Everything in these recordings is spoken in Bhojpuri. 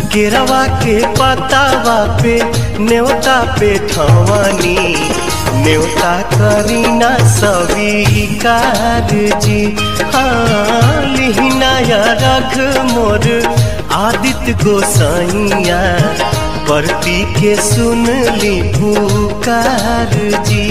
केरवा के पतावा पे न्योता पे ठवानी न्योता करीना स्वीकार जी। हाँ लिहिना या रख मोर आदित्य गोसाइया परती के सुन ली पुकार जी।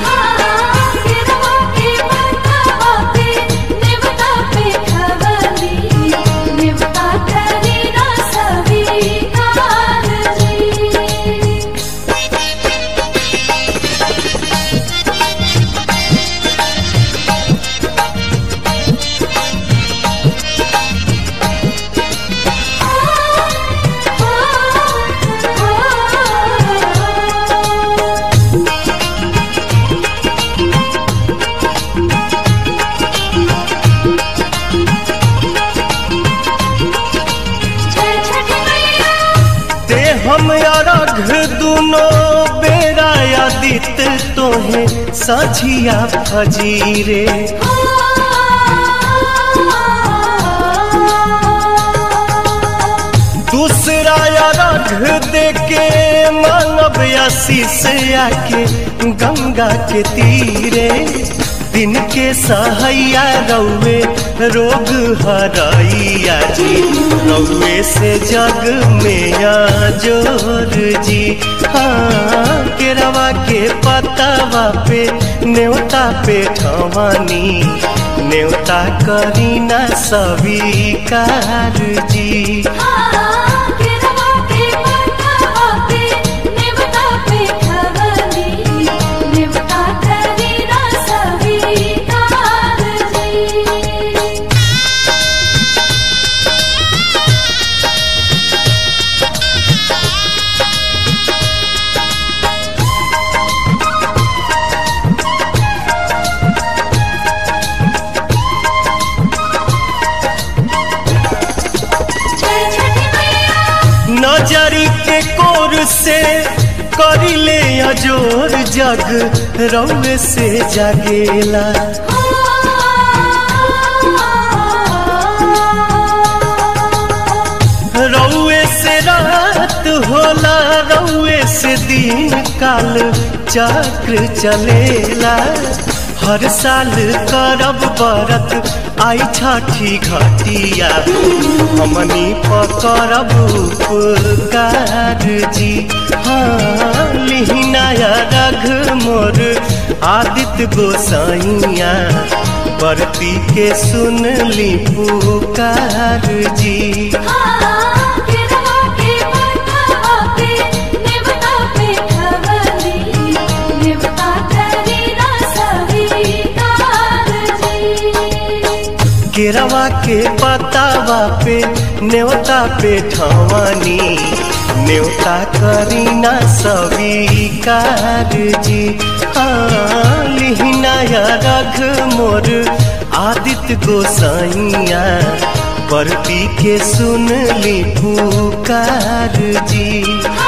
हम अरघ दुनो बेरा आदित तोहे साझिया फजीरे। दूसरा अरघ देके मानव आशीष आके गंगा के तीरे। दिन के सहैया रौवे रोग हरैया जी रौवे से जग में जोर जी। हाँ केरवा के पतावा पे न्योता पे ठवानी न्योता करीना स्वीकार जी। नजरी के कोर से करिले अजोर जग रौवे से जागेला। रौवे से रात होला रौवे से दिन काल चक्र चलेला। हर साल करब बरत आई छठी घटिया हमनी पकड़ब उपकार जी। हाँ लिहिना या रघ मोर आदित्य गोसाइया परती के सुन ली पुकार जी। केरवा के पतावा पे न्योता पे ठवानी न्योता करीना स्वीकार जी। हाँ लिहिना या रघ मोर आदित्य गोसाइया परती के सुन ली पुकार जी।